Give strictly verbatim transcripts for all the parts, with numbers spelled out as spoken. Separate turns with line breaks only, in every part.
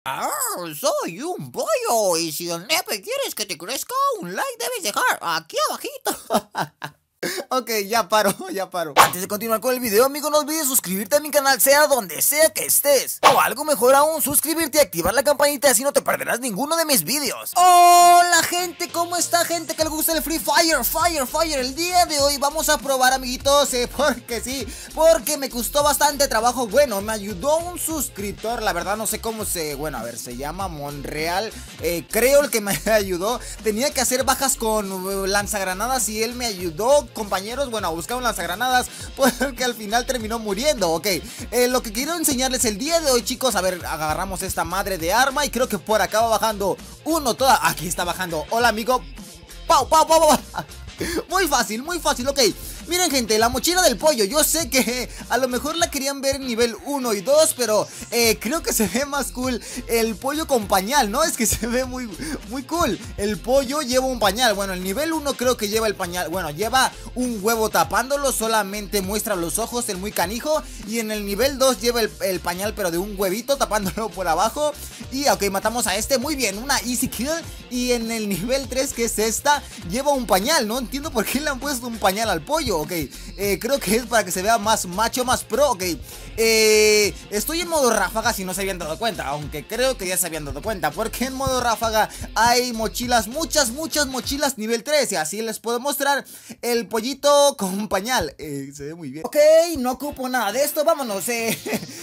Ah, soy un pollo y si el nepe quieres que te crezca, un like debes dejar aquí abajito.
Ok, ya paro, ya paro. Antes de continuar con el video, amigo, no olvides suscribirte a mi canal, sea donde sea que estés. O algo mejor aún, suscribirte y activar la campanita, así no te perderás ninguno de mis videos. Hola gente, ¿cómo está gente que le gusta el Free Fire? Fire, Fire, el día de hoy vamos a probar, amiguitos, eh, porque sí, porque me costó bastante trabajo. Bueno, me ayudó un suscriptor, la verdad no sé cómo se... Bueno, a ver, se llama Monreal, eh, creo el que me ayudó. Tenía que hacer bajas con uh, lanzagranadas y él me ayudó, compañeros, bueno, a buscar un lanzagranadas, porque al final terminó muriendo. Ok, eh, lo que quiero enseñarles el día de hoy, chicos, a ver, agarramos esta madre de arma y creo que por acá va bajando uno toda, aquí está bajando. Hola, amigo. Pau, pau, pau, pau. Muy fácil, muy fácil, ok. Miren, gente, la mochila del pollo. Yo sé que a lo mejor la querían ver en nivel uno y dos, pero eh, creo que se ve más cool el pollo con pañal, ¿no? Es que se ve muy, muy cool. El pollo lleva un pañal. Bueno, el nivel uno creo que lleva el pañal. Bueno, lleva un huevo tapándolo, solamente muestra los ojos, el muy canijo. Y en el nivel dos lleva el, el pañal, pero de un huevito tapándolo por abajo. Y ok, matamos a este, muy bien, una easy kill. Y en el nivel tres, que es esta, lleva un pañal. No entiendo por qué le han puesto un pañal al pollo. Ok, eh, creo que es para que se vea más macho, más pro. Ok, eh, estoy en modo ráfaga, si no se habían dado cuenta, aunque creo que ya se habían dado cuenta, porque en modo ráfaga hay mochilas, muchas, muchas mochilas nivel tres. Y así les puedo mostrar el pollito con pañal. eh, Se ve muy bien. Ok, no ocupo nada de esto, vámonos. eh,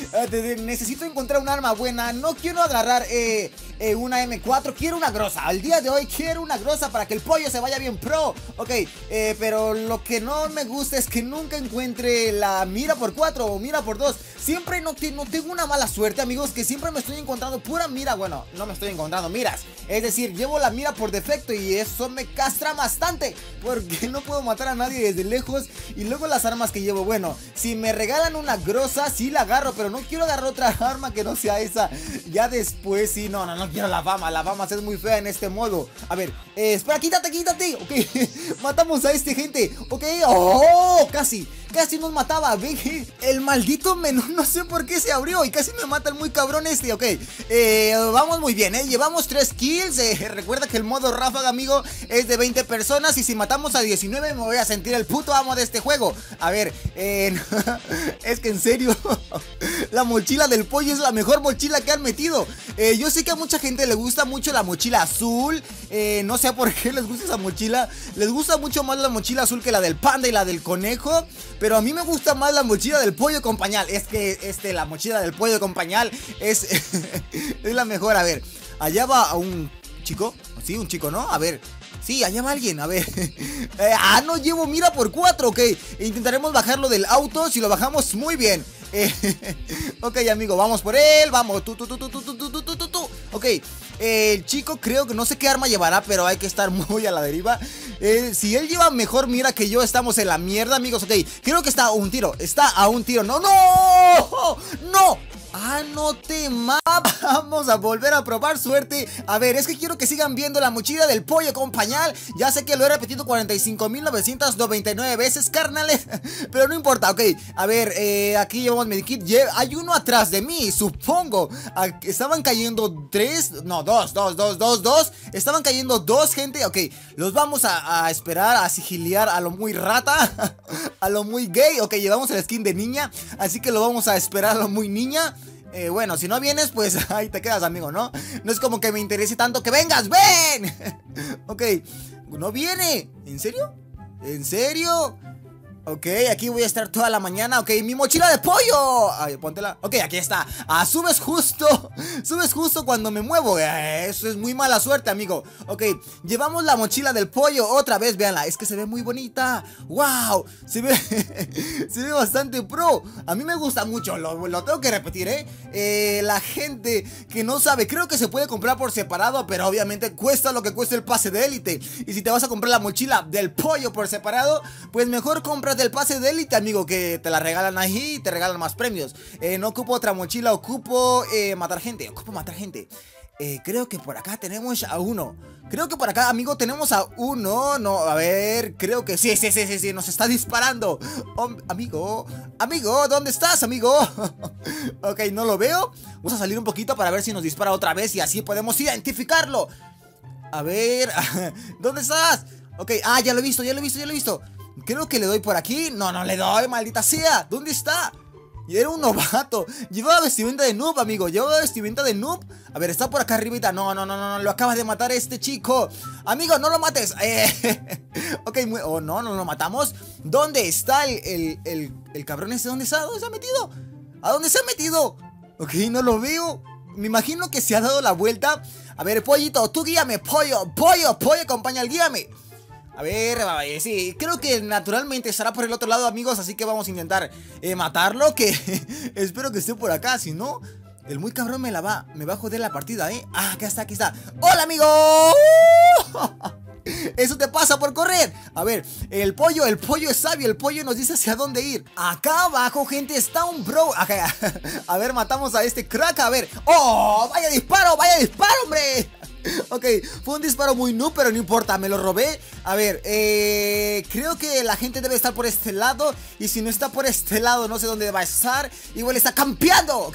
Necesito encontrar un arma buena. No quiero agarrar eh, eh, una eme cuatro, quiero una grosa. Al día de hoy quiero una grosa para que el pollo se vaya bien pro. Ok, eh, pero lo que no me gusta es que nunca encuentre la mira por cuatro o mira por dos. Siempre no, te, no tengo una mala suerte, amigos, que siempre me estoy encontrando pura mira. Bueno, no me estoy encontrando miras, es decir, llevo la mira por defecto y eso me castra bastante, porque no puedo matar a nadie desde lejos. Y luego las armas que llevo, bueno, si me regalan una grosa, sí la agarro, pero no quiero agarrar otra arma que no sea esa. Ya después, sí, no, no, no quiero la fama. La fama es muy fea en este modo. A ver, eh, espera, quítate, quítate. Ok, matamos a este, gente. Ok, oh, casi, casi nos mataba. Ve, el maldito menú, no sé por qué se abrió y casi me mata el muy cabrón este. Ok, eh, vamos muy bien, eh, llevamos tres kills. eh, Recuerda que el modo ráfaga, amigo, es de veinte personas. Y si matamos a diecinueve me voy a sentir el puto amo de este juego. A ver, eh, es que en serio, la mochila del pollo es la mejor mochila que han metido. eh, Yo sé que a mucha gente le gusta mucho la mochila azul. eh, No sé por qué les gusta esa mochila. Les gusta mucho más la mochila azul que la del panda y la del conejo, pero a mí me gusta más la mochila del pollo con pañal. Es que este, la mochila del pollo con pañal es, es la mejor. A ver, allá va un chico. Sí, un chico, ¿no? A ver, sí, allá va alguien, a ver. eh, Ah, no llevo mira por cuatro, ok. Intentaremos bajarlo del auto. Si lo bajamos, muy bien. eh, Ok, amigo, vamos por él. Vamos, tú, tú, tú, tú, tú, tú, tú, tú, tú, tú. Ok, eh, el chico creo que no sé qué arma llevará, pero hay que estar muy a la deriva. eh, Si él lleva mejor mira que yo, estamos en la mierda, amigos. Ok, creo que está a un tiro. Está a un tiro, no, no, no. Ah, no te ma... Vamos a volver a probar suerte. A ver, es que quiero que sigan viendo la mochila del pollo con pañal. Ya sé que lo he repetido cuarenta y cinco mil novecientas noventa y nueve veces, carnales, pero no importa, ok. A ver, eh, aquí llevamos medikit. Hay uno atrás de mí, supongo. Estaban cayendo tres, no, dos, dos, dos, dos, dos. Estaban cayendo dos, gente, ok. Los vamos a, a esperar, a sigiliar a lo muy rata, a lo muy gay. Ok, llevamos el skin de niña, así que lo vamos a esperar a lo muy niña. Eh, bueno, si no vienes, pues ahí te quedas, amigo, ¿no? No es como que me interese tanto que vengas, ¡ven! Ok, no viene. ¿En serio? ¿En serio? Ok, aquí voy a estar toda la mañana. Ok, mi mochila de pollo. Ay, póntela. Ok, aquí está. Ah, subes justo. Subes justo cuando me muevo. eh, Eso es muy mala suerte, amigo. Ok, llevamos la mochila del pollo otra vez. Véanla, es que se ve muy bonita. Wow, se ve se ve bastante pro. A mí me gusta mucho, lo, lo tengo que repetir, ¿eh? eh La gente que no sabe, creo que se puede comprar por separado, pero obviamente cuesta lo que cuesta el pase de élite. Y si te vas a comprar la mochila del pollo por separado, pues mejor cómprate del pase de élite, amigo, que te la regalan ahí y te regalan más premios. eh, No ocupo otra mochila, ocupo eh, matar gente, ocupo matar gente. Eh, creo que por acá tenemos a uno. Creo que por acá, amigo, tenemos a uno. No, a ver, creo que sí, sí, sí, sí, sí, nos está disparando. Oh, amigo, amigo, ¿dónde estás, amigo? Ok, no lo veo. Vamos a salir un poquito para ver si nos dispara otra vez y así podemos identificarlo. A ver, ¿dónde estás? Ok, ah, ya lo he visto, ya lo he visto, ya lo he visto. Creo que le doy por aquí. No, no le doy, maldita sea. ¿Dónde está? Y era un novato. Llevaba vestimenta de noob, amigo. Llevaba vestimenta de noob. A ver, está por acá arribita. No, no, no, no, no. Lo acabas de matar este chico. Amigo, no lo mates. Eh. Ok, muy... oh, no, no lo matamos. ¿Dónde está el, el, el, el cabrón ese? ¿Dónde está? ¿Dónde se ha metido? ¿A dónde se ha metido? Ok, no lo veo. Me imagino que se ha dado la vuelta. A ver, pollito, tú guíame, pollo. Pollo, pollo, acompaña al guíame. A ver, sí, creo que naturalmente estará por el otro lado, amigos. Así que vamos a intentar eh, matarlo. Que espero que esté por acá. Si no, el muy cabrón me la va Me va a joder la partida, ¿eh? Ah, acá está, aquí está. ¡Hola, amigo! Eso te pasa por correr. A ver, el pollo, el pollo es sabio. El pollo nos dice hacia dónde ir. Acá abajo, gente, está un bro. Acá. A ver, matamos a este crack. A ver. ¡Oh! ¡Vaya disparo! ¡Vaya disparo, hombre! Ok, fue un disparo muy noob, pero no importa, me lo robé. A ver, eh, creo que la gente debe estar por este lado. Y si no está por este lado, no sé dónde va a estar. Igual está campeando. Ok,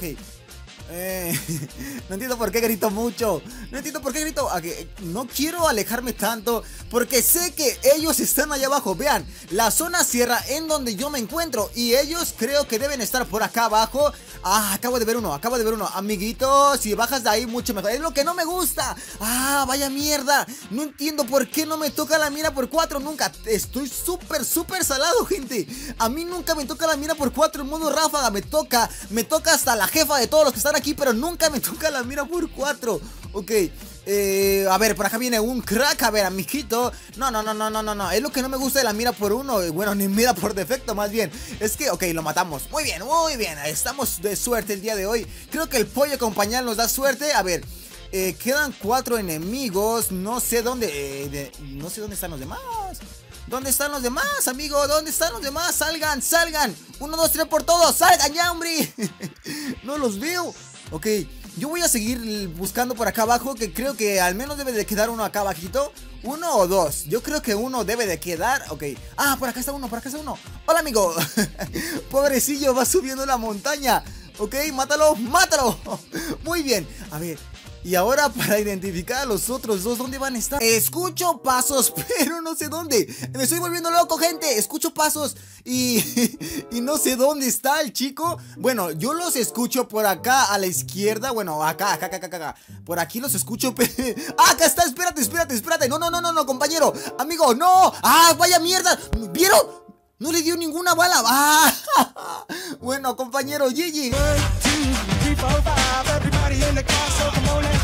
eh, no entiendo por qué grito mucho. No entiendo por qué grito. Okay, no quiero alejarme tanto porque sé que ellos están allá abajo. Vean, la zona cierra en donde yo me encuentro y ellos creo que deben estar por acá abajo. Ah, acabo de ver uno, acabo de ver uno. Amiguito, si bajas de ahí mucho mejor. Es lo que no me gusta. Ah, vaya mierda. No entiendo por qué no me toca la mira por cuatro nunca. Estoy súper, súper salado, gente. A mí nunca me toca la mira por cuatro en modo ráfaga. Me toca, me toca hasta la jefa de todos los que están aquí, pero nunca me toca la mira por cuatro. Ok, eh, a ver, por acá viene un crack. A ver, amiguito. No, no, no, no, no, no, no. Es lo que no me gusta de la mira por uno. Bueno, ni mira por defecto, más bien. Es que, ok, lo matamos. Muy bien, muy bien. Estamos de suerte el día de hoy. Creo que el pollo compañero nos da suerte. A ver, eh, quedan cuatro enemigos. No sé dónde, eh, de, no sé dónde están los demás. ¿Dónde están los demás, amigo? ¿Dónde están los demás? Salgan, salgan. Uno, dos, tres por todos. Salgan ya, hombre. No los veo. Ok, yo voy a seguir buscando por acá abajo, que creo que al menos debe de quedar uno acá abajito. Uno o dos, yo creo que uno debe de quedar. Ok, ah, por acá está uno, por acá está uno. Hola, amigo. Pobrecillo, va subiendo la montaña. Ok, mátalo, mátalo. Muy bien, a ver. Y ahora para identificar a los otros dos, ¿dónde van a estar? Escucho pasos, pero no sé dónde. Me estoy volviendo loco, gente. Escucho pasos y, y no sé dónde está el chico. Bueno, yo los escucho por acá a la izquierda. Bueno, acá, acá, acá, acá, acá. Por aquí los escucho. ¡Ah, acá está! Espérate, espérate, espérate. No, no, no, no, no, compañero. Amigo, no. ¡Ah, vaya mierda! ¿Vieron? No le dio ninguna bala. ¡Ah! Bueno, compañero, G G.